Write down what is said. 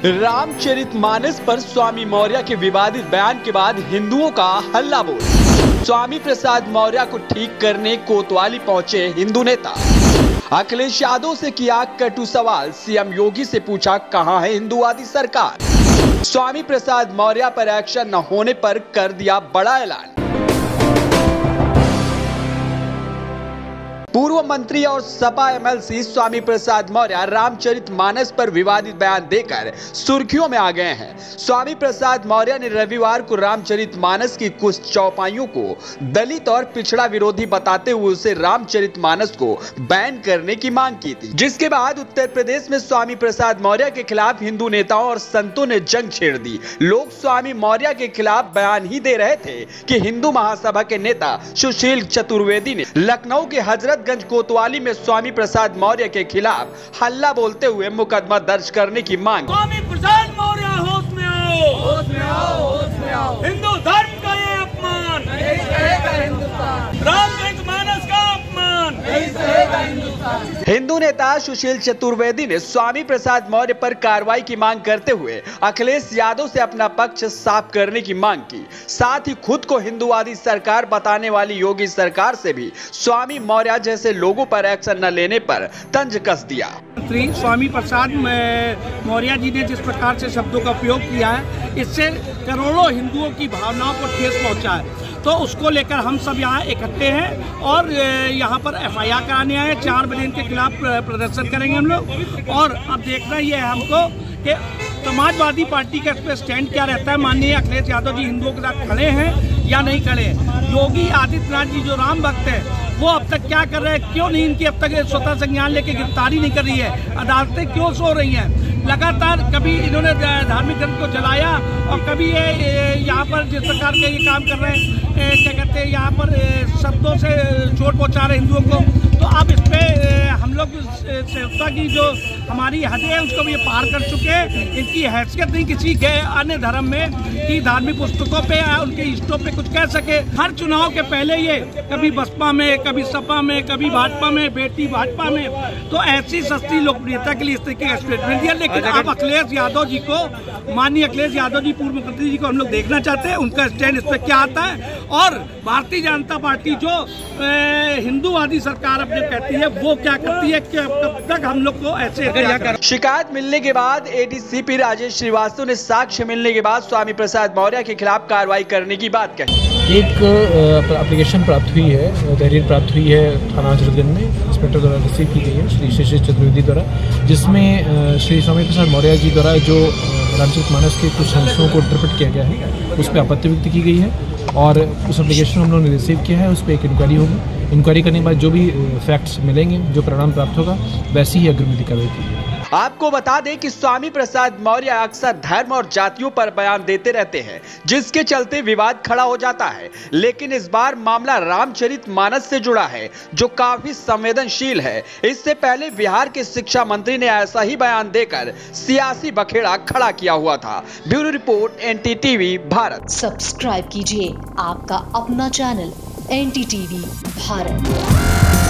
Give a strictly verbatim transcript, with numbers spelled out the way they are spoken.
रामचरितमानस पर स्वामी मौर्य के विवादित बयान के बाद हिंदुओं का हल्ला बोल। स्वामी प्रसाद मौर्य को ठीक करने कोतवाली पहुंचे हिंदू नेता। अखिलेश यादव से किया कटु सवाल, सीएम योगी से पूछा कहां है हिंदूवादी सरकार। स्वामी प्रसाद मौर्य पर एक्शन न होने पर कर दिया बड़ा ऐलान। पूर्व मंत्री और सपा एमएलसी स्वामी प्रसाद मौर्य रामचरितमानस पर विवादित बयान देकर सुर्खियों में आ गए हैं। स्वामी प्रसाद मौर्य ने रविवार को रामचरितमानस की कुछ चौपाइयों को दलित और पिछड़ा विरोधी बताते हुए उसे रामचरितमानस को बैन करने की मांग की थी, जिसके बाद उत्तर प्रदेश में स्वामी प्रसाद मौर्य के खिलाफ हिंदू नेताओं और संतों ने जंग छेड़ दी। लोग स्वामी मौर्य के खिलाफ बयान ही दे रहे थे कि हिंदू महासभा के नेता सुशील चतुर्वेदी ने लखनऊ के हजरत गंज कोतवाली में स्वामी प्रसाद मौर्य के खिलाफ हल्ला बोलते हुए मुकदमा दर्ज करने की मांग। स्वामी प्रसाद मौर्य होश में आओ, होश में आओ, होश में आओ। हिंदू धर्म का ये अपमान नहीं सहेगा हिंदुस्तान। रामचरितमानस का अपमान नहीं सहेगा हिंदुस्तान। हिंदू नेता सुशील चतुर्वेदी ने स्वामी प्रसाद मौर्य पर कार्रवाई की मांग करते हुए अखिलेश यादव से अपना पक्ष साफ करने की मांग की। साथ ही खुद को हिंदूवादी सरकार बताने वाली योगी सरकार से भी स्वामी मौर्य जैसे लोगों पर एक्शन न लेने पर तंज कस दिया। श्री स्वामी प्रसाद मौर्य जी ने जिस प्रकार से शब्दों का उपयोग किया है, इससे करोड़ों हिंदुओं की भावनाओं को ठेस पहुंचा है। तो उसको लेकर हम सब यहाँ इकट्ठे हैं और यहाँ पर एफ आई आर कराने आए। चार बजे इनके खिलाफ प्रदर्शन करेंगे हम लोग। और अब देखना ये है हमको कि समाजवादी पार्टी का इस पर स्टैंड क्या रहता है। माननीय अखिलेश यादव जी हिंदुओं के साथ खड़े हैं या नहीं खड़े हैं। योगी आदित्यनाथ जी जो राम भक्त है वो अब तक क्या कर रहे हैं, क्यों नहीं इनकी अब तक स्वतः संज्ञान लेके गिरफ्तारी नहीं कर रही है, अदालतें क्यों सो रही हैं। लगातार कभी इन्होंने धार्मिक ग्रंथ को जलाया और कभी ये यहाँ पर जिस प्रकार के ये काम कर रहे हैं, क्या कहते हैं, यहाँ पर शब्दों से चोट पहुँचा रहे हिंदुओं को। तो अब इस पर हम लोग संस्था की जो हमारी हदें हैं उसको भी ये पार कर चुके हैं। इनकी हैसियत नहीं किसी के अन्य धर्म में कि धार्मिक पुस्तकों पे उनके इष्टों पे कुछ कह सके। हर चुनाव के पहले ये कभी बसपा में, कभी सपा में, कभी भाजपा में, बेटी भाजपा में, तो ऐसी सस्ती लोकप्रियता के लिए इस तरीके का स्टेटमेंट दिया। लेकिन अब अखिलेश यादव जी को, माननीय अखिलेश यादव जी पूर्व मुख्यमंत्री जी को हम लोग देखना चाहते हैं, उनका स्टैंड इस पर क्या आता है। और भारतीय जनता पार्टी जो हिंदूवादी सरकार अपने कहती है वो क्या करती है, कब तक हम लोग को ऐसे कर। शिकायत मिलने के बाद एडीसीपी राजेश श्रीवास्तव ने साक्ष्य मिलने के बाद स्वामी प्रसाद मौर्य के खिलाफ कार्रवाई करने की बात कही। एक एप्लीकेशन प्राप्त हुई है, तहरीर प्राप्त हुई है थाना हजरतगंज में, इंस्पेक्टर द्वारा रिसीव की गई है श्री सुशील चतुर्वेदी द्वारा, जिसमें श्री स्वामी प्रसाद मौर्य जी द्वारा जो रामचरितमानस के कुछ अंशों को इंटरप्रेट किया गया है उस पर आपत्ति व्यक्त की गई है और उस एप्लीकेशन हम लोगों ने रिसीव किया है। उस पर एक इंक्वायरी होगी। इंक्वायरी करने के बाद जो भी फैक्ट्स मिलेंगे, जो परिणाम प्राप्त होगा, वैसी ही अग्रिम कार्रवाई की जाएगी। आपको बता दें कि स्वामी प्रसाद मौर्य अक्सर धर्म और जातियों पर बयान देते रहते हैं, जिसके चलते विवाद खड़ा हो जाता है। लेकिन इस बार मामला रामचरितमानस से जुड़ा है, जो काफी संवेदनशील है। इससे पहले बिहार के शिक्षा मंत्री ने ऐसा ही बयान देकर सियासी बखेड़ा खड़ा किया हुआ था। Bureau report, NDTV Bharat. Subscribe कीजिए आपका अपना चैनल एनडीटीवी भारत।